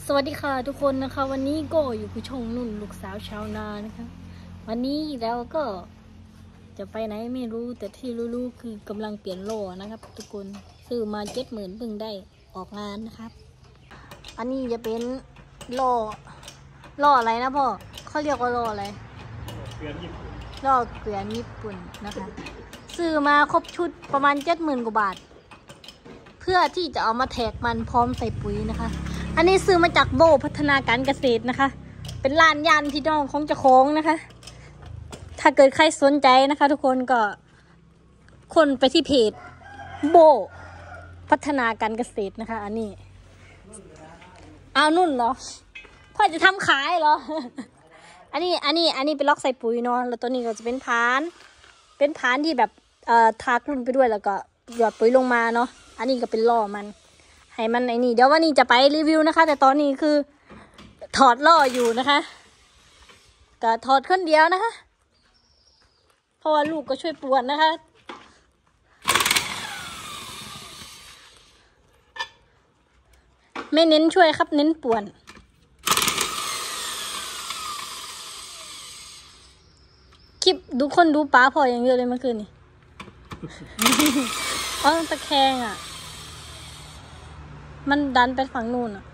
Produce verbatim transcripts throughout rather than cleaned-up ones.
สวัสดีค่ะทุกคนนะคะวันนี้ก็อยู่กับช่องนุ่นลูกสาวชาวนานะคะวันนี้เราก็จะไปไหนไม่รู้แต่ที่รู้ๆคือกำลังเปลี่ยนโล่นะครับทุกคนซื้อมาเจ็ดหมื่นเพิ่งได้ออกงานนะครับอันนี้จะเป็นโล่โล่อะไรนะพ่อเขาเรียกว่าโล่อะไรเกวียนญี่ปุ่นโล่เกวียนญี่ปุ่นนะคะซื้อมาครบชุดประมาณเจ็ดหมื่นกว่าบาทเพื่อที่จะเอามาแทกมันพร้อมใส่ปุ๋ยนะคะอันนี้ซื้อมาจากโบพัฒนาการเกษตรนะคะเป็นร้านยันพี่น้องของเจ้าของนะคะถ้าเกิดใครสนใจนะคะทุกคนก็คนไปที่เพจโบพัฒนาการเกษตรนะคะอันนี้เอานุ่นเหรอพ่อจะทำขายเหรอ อันนี้อันนี้อันนี้เป็นล็อกใส่ปุ๋ยเนาะแล้วตัวนี้ก็จะเป็นพานเป็นพานที่แบบเอ่อทากลุ่นไปด้วยแล้วก็หยอดปุ๋ยลงมาเนาะอันนี้ก็เป็นล่อมันให้มันไอ้นี่เดี๋ยววันนี้จะไปรีวิวนะคะแต่ตอนนี้คือถอดล่ออยู่นะคะก็ถอดขึ้นเดียวนะคะเพราะว่าลูกก็ช่วยปวดนะคะไม่เน้นช่วยครับเน้นปวดคลิปดูคนดูป้าพออย่างเดียวเลยเมื่อคืนนี้ อ๋อตะแคงอ่ะมันดันไปฝั่งนู่นอ่ะ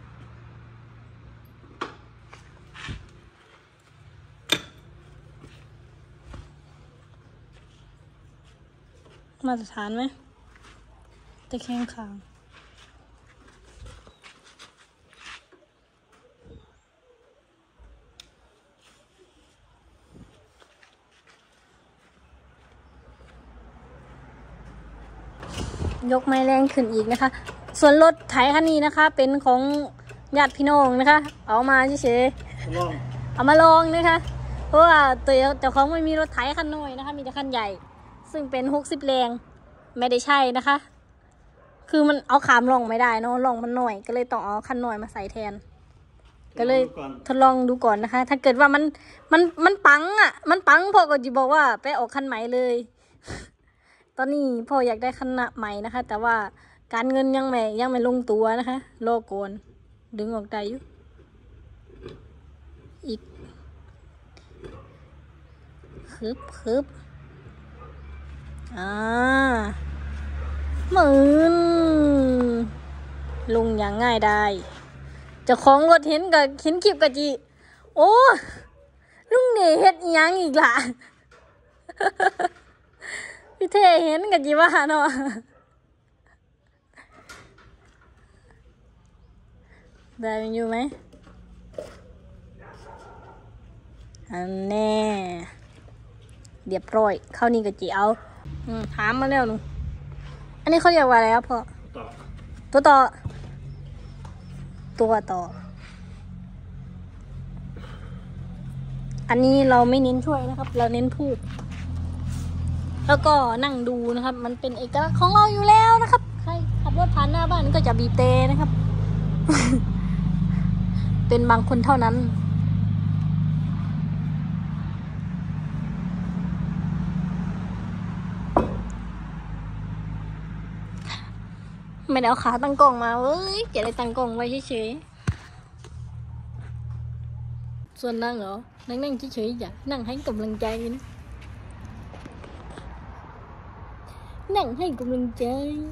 มาตรฐานไหมตะแคงขางยกไม้แรงขึ้นอีกนะคะส่วนรถไถคันนี้นะคะเป็นของญาติพี่น้องนะคะเอามาเฉยๆเอามาลองนะคะเพราะว่าตัวเจ้าของไม่มีรถไถคันน้อยนะคะมีแต่คันใหญ่ซึ่งเป็นหกสิบแรงไม่ได้ใช่นะคะคือมันเอาขามลองไม่ได้เนาะลองมันหน่อยก็เลยต้องเอาคันหน่อยมาใส่แทนก็เลยทดลองดูก่อนนะคะถ้าเกิดว่ามันมันมันปังอ่ะมันปังพ่อก็จะบอกว่าไปออกคันใหม่เลยตอนนี้พ่ออยากได้คันใหม่นะคะแต่ว่าการเงินยังไม่ยังไม่ลงตัวนะคะโลโกนดึงออกได้อยู่อีกคึบคึบอ่าหมื่นลงอย่างง่ายได้เจ้าของรถเห็นกับเห็นคลิปกับจีโอ้ลุงเนี่ยเฮ็ดอีหยังอีกล่ะ พี่เทเห็นกับจีว่าเนาะได้มันอยู่ไหมอันแน่เรียบร้อยเข้านี่กับจีเอาถามมาแล้วหนูอันนี้เขาเรียกว่าอะไรครับพ่อตัวต่อตัวต่ออันนี้เราไม่เน้นช่วยนะครับเราเน้นพูดแล้วก็นั่งดูนะครับมันเป็นเอกลักษณ์ของเราอยู่แล้วนะครับใครขับรถผ่านหน้าบ้านก็จะบีบเตะนะครับ เป็นบางคนเท่านั้นไม่ได้เอาขาตั้งกล้องมาเว้ยเก็บอะไรตั้งกล้องไว้เฉยๆส่วนนั่งเหรอนั่งนั่งเฉยๆอย่านั่งให้กำลังใจนะนั่งให้กำลังใจ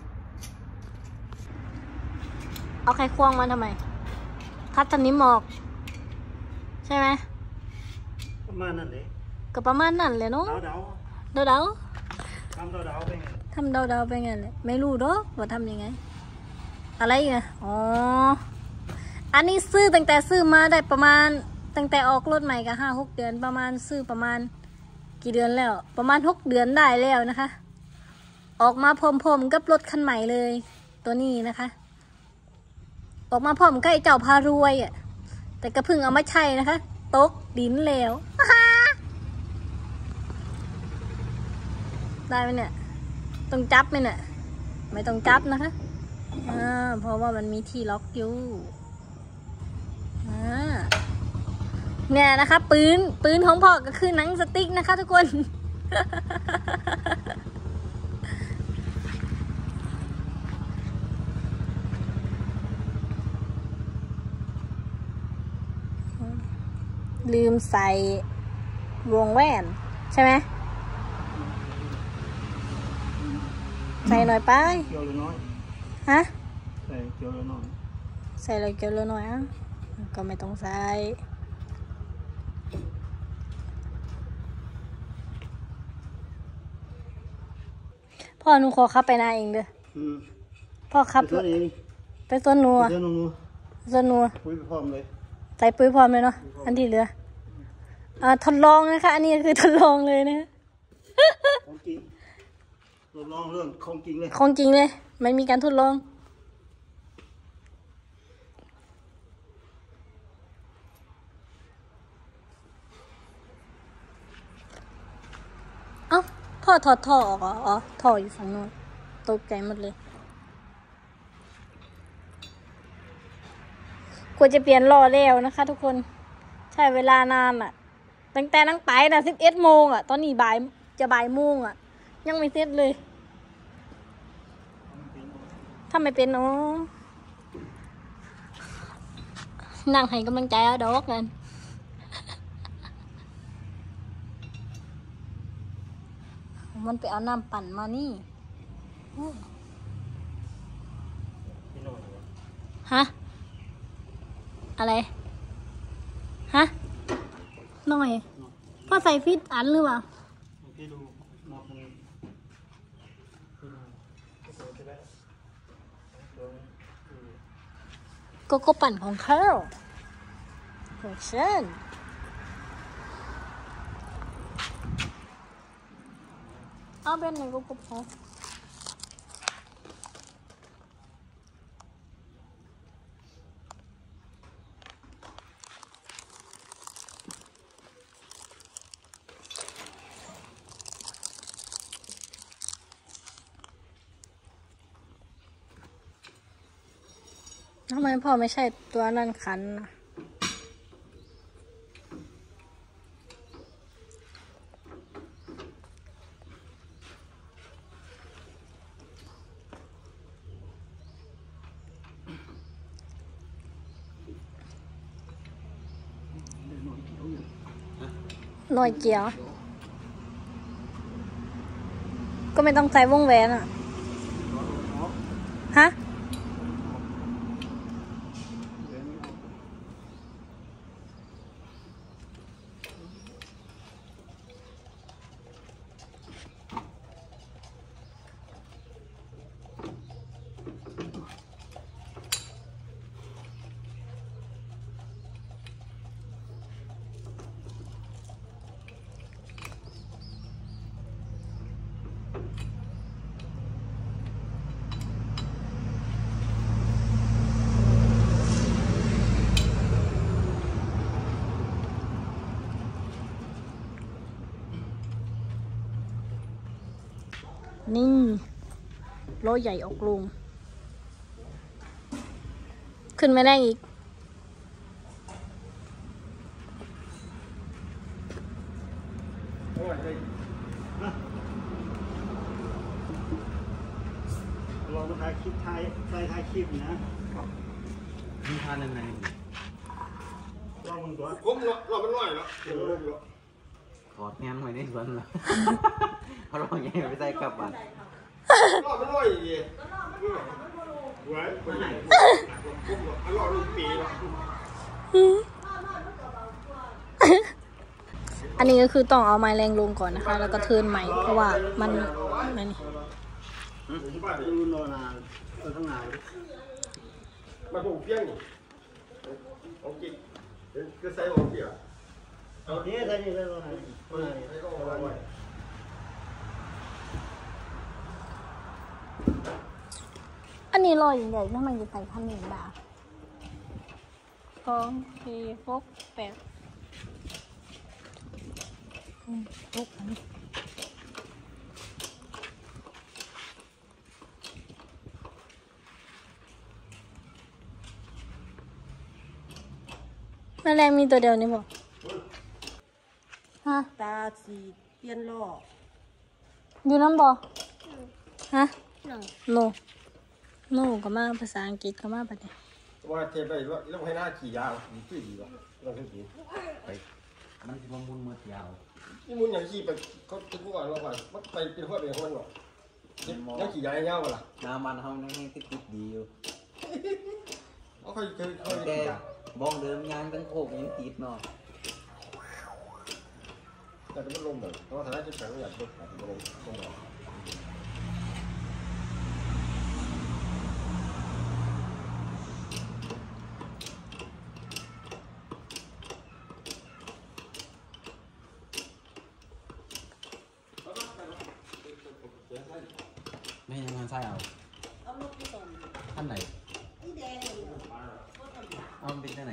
เอาไข่ควงมาทำไมคัดทันนี้หมอกใช่ไหมประมาณนั้นเลยก็ประมาณนั้นเลยเนาะเดาเดาเดาทำเดาเดาไปไงทำเดาเดาไปไงเลยไม่รู้หรอกว่าทำยังไงอะไรอ่ะอ๋ออันนี้ซื้อตั้งแต่ซื้อมาได้ประมาณตั้งแต่ออกรถใหม่ก็ห้าหกเดือนประมาณซื้อประมาณกี่เดือนแล้วประมาณหกเดือนได้แล้วนะคะออกมาพร้อมๆกับรถคันใหม่เลยตัวนี้นะคะออกมาพร้อมใกล้เจ้าพารวยอ่ะแต่ก็เพิ่งเอามาใช้นะคะตกดินแล้วได้ไหมเนี่ยต้องจับไหมเนี่ยไม่ต้องจับนะคะอ่าเพราะว่ามันมีที่ล็อกอยู่อ่าเนี่ยนะคะปืนปืนของพ่อก็คือหนังสติ๊กนะคะทุกคน นลืมใส่วงแหวนใช่ไหมใส่หน่อยไปเกี่ยวหรือน้อยฮะใส่เกี่ยวหรือน้อยใส่เลยเกลือหน่อยอ่ะก็ไม่ต้องใส่พ่อหนูขอขับไปนาเองเด้ออืมพ่อขับไปตัวเองไปสวนหนูไปอะเดี๋ยวหนูสวนหนูคุยไปพร้อมเลยใส่ปุ๋ยพร้อมเลยเนาะอันที่เหลืออ่าทดลองนะคะอันนี้คือทดลองเลยนะของจริงทดลองเรื่องของจริงเลยของจริงเลยไม่มีการทดลองเอ้าพ่อถอดท่อออกเหรออ๋อท่ออยู่ฝั่งโน้นตกใจหมดเลยกว่าจะเปลี่ยนล้อแล้วนะคะทุกคนใช้เวลานานอะตั้งแต่นั่งไปนะสิบเอ็ดโมงอะตอนนี้บ่ายจะบ่ายโมงอะยังไม่เสร็จเลยถ้าไม่เป็นเนาะนั่งให้กำลังใจเอาดอกกันมันไปเอาน้ำปั่นมานี่อู้พี่น้อยเหรอฮะ อะไร ฮะ หน่อยพ่อใส่ฟิตอันหรือเปล่าพี่ดูนอกมันพี่ดูตัวจะได้ตัวนี้อืมโกโก้ปั่นของเขาของฉันเอาเป็นไหนโกโก้พอทำไมพ่อไม่ใช่ตัวนั่นคันนะหน่อยเกียว ก็ไม่ต้องใส่วงแหวนอ่ะ ฮะ นี่ล้อใหญ่ออกลงขึ้นไม่ได้อีกลองมาถ่ายคลิปถ่ายใส่ถ่ายคลิปนะมีทานยังไงลองมึงตัวก้มเนาะเราเป็นร้อยเนาะเดี๋ยวเนาะถอดแง้มไว้ในสวนละเขาลองแง้มไปใส่กลับบ้านเราเป็นร้อยดีไว้คนไหนก้มเนาะเราลูกปีเนาะอันนี้ก็คือต้องเอาไม้แรงลงก่อนนะคะ แล้วก็เทิร์นใหม่เพราะว่ามันนั่นนี่ที่บ้านดูนอนานตัวทั้งนานมาปลูกเพี้ยงนี่โอเคก็ใส่โอเคอ่ะนี่ใส่นี่ใส่ตัวไหนตัวไหนใส่ก็เอาไว้อันนี้ลอยอย่างใหญ่ทำไมจะใส่พันหนึ่งบาทสองสี่หกแปดอืมหกอันนี้แม่แรงมีตัวเดียวนี่บอกฮะตาสีเปลี่ยนล้ออยู่น้ำบอฮะ no no ก็มาภาษาอังกฤษก็มาปะเนี่ยว่าเทไปแล้วให้หน้าขี่ยาวดีขึ้นดีวะเราขึ้นขี่ไปมันจะมามุนมืดยาวนี่มุนอย่างขี่ไปเขาติดก่อนเราก่อนมันไปเป็นหัวเป็นคนหรอกแล้วขี่ยายเงาเปล่าน้ำมันเขาแห้งติดติดดีอยู่เขาเคยเคยเคยแต่บ้องเดิมยางตั้งโคกยังติดเนาะแต่มันลงแบบเพราะฐานะที่แข็งอยากลงลงลงหรอไม่ยังงานไส้เอาเอารถไปส่งท่านไหนไอ้แดงเลยเหรอรถตำรวจเอามันเป็นที่ไหน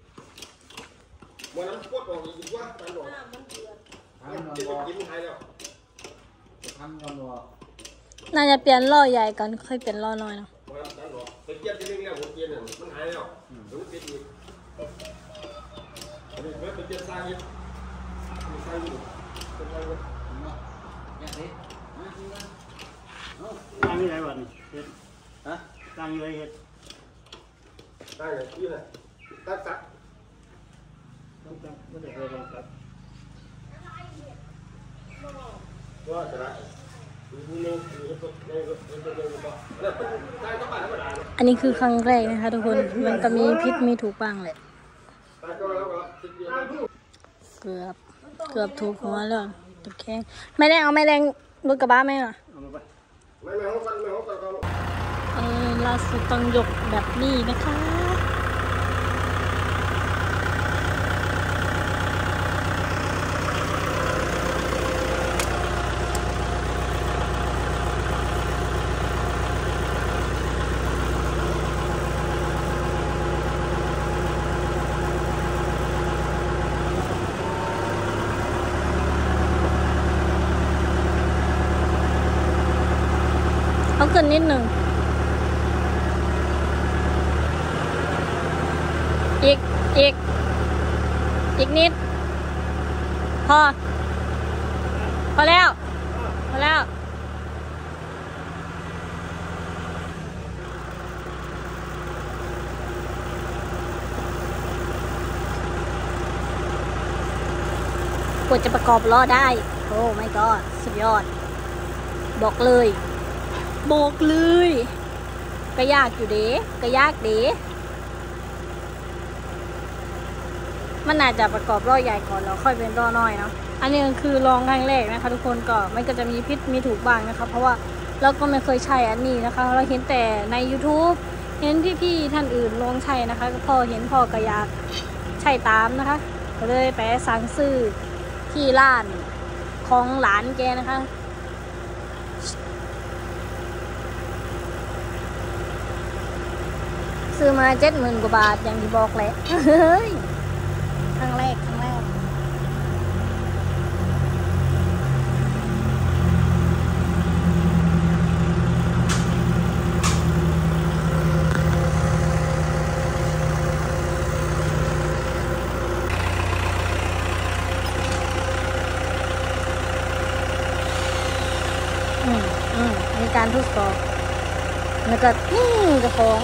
วันนั้นปวดออกอีกว่าตลอดน้ำมันเดือดมันกินกินไทยแล้วทำยอมรัวน่าจะเปลี่ยนล้อใหญ่ก่อนค่อยเปลี่ยนล้อน้อยเนาะวันนั้นตลอดไปเกียร์ที่นึงแล้วหัวเกียร์หนึ่งมันหายแล้วมันติดอีกอันนี้ไปเกียร์ซ้ายอีกซ้ายอยู่เป็นไงวะอย่างนี้ตั้งยังไงวะนี่เฮ็ดฮะตั้งยังไงเฮ็ดได้เลยที่ไหนตัดตัดต้องตั้งไม่ได้เคยลองครับก็จะได้มีนึงมีก็ในก็ในก็ในก็แล้วได้ก็บ้านธรรมดาเนาะอันนี้คือครั้งแรกนะคะทุกคนมันก็มีพิษมีถูกบ้างแหละได้ก็แล้วก็ติดเดียวเกือบเกือบถูกหัวแล้วตะแคงไม่ได้เอาไม่แรงรถกระบะไหมอ่ะเอามาไปไม่ไม่ห้องกันไม่ห้องกันก็เออล่าสุดต้องยกแบบนี้นะคะเอาขึ้นนิดหนึ่งอีกอีกอีกนิดพอพอแล้วพอแล้วกว่าจะประกอบล้อได้โอ้ไม่ก็สุดยอดบอกเลยบอกเลยก็ยากอยู่เด้ก็ยากเด้มันน่าจะประกอบล้อใหญ่ก่อนแล้วค่อยเป็นล้อน้อยเนาะอันนี้คือลองครั้งแรกนะคะทุกคนก็มันก็จะมีพิษมีถูกบ้างนะคะเพราะว่าเราก็ไม่เคยใช้อันนี้นะคะเราเห็นแต่ใน YouTube เห็นพี่ๆท่านอื่นลองใช้นะคะพอเห็นพ่อก็อยากใช้ตามนะคะก็เลยไปสั่งซื้อที่ร้านของหลานแกนะคะซื้อมาเจ็ดหมื่นกว่าบาทอย่างที่บอกแหละเฮ้ยครั้งแรกครั้งแรกอืมอืมมีการทดสอบแล้วก็อืมกระของ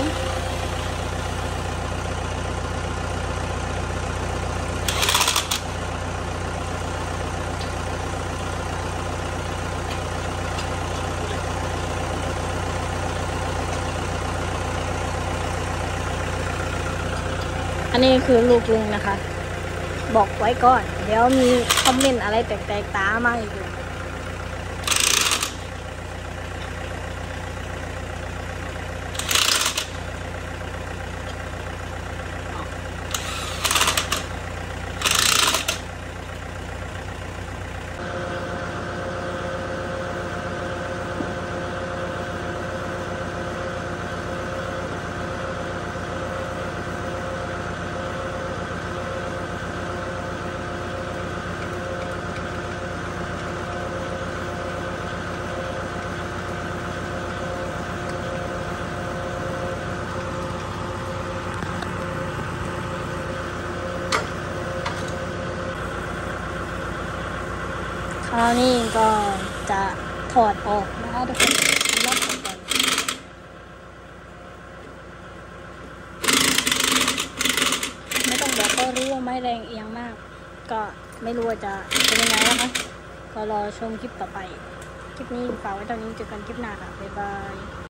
อันนี้คือลูกลุงนะคะ บอกไว้ก่อน เดี๋ยวมีคอมเมนต์อะไรแตกๆตามาอีกเลยคราวนี้ก็จะถอดออกนะคะทุกคนรอบก่อนไม่ต้องแบบก็รู้ว่าไม่แรงเอียงมาก ก็ไม่รู้ว่าจะเป็นยังไงนะคะก็รอชมคลิปต่อไป คลิปนี้ฝากไว้เท่านี้เจอกันคลิปหน้าค่ะบ๊ายบาย